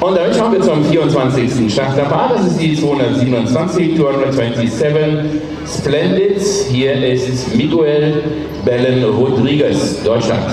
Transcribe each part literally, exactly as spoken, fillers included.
Und damit schauen wir zum vierundzwanzigsten Starterpaar. Das ist die zweihundertsiebenundzwanzig, zweihundertsiebenundzwanzig Splendid. Hier ist Miguel Belen Rodriguez, Deutschland.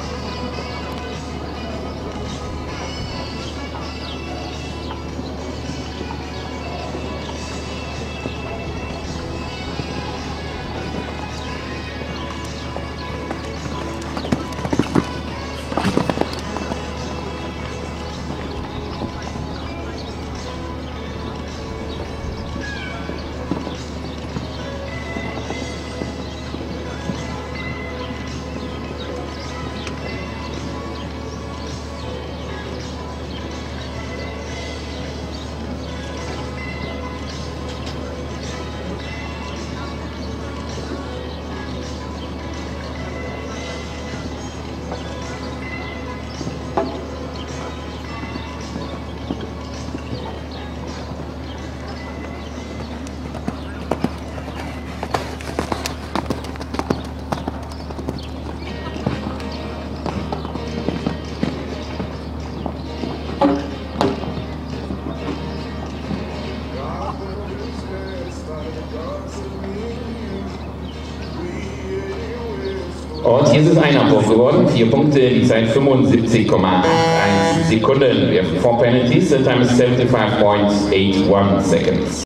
Und hier ist es ein Abbruch geworden, vier Punkte, die Zeit fünfundsiebzig Komma eins Sekunden. Wir haben four penalties, the time is seventy-five point eight one seconds.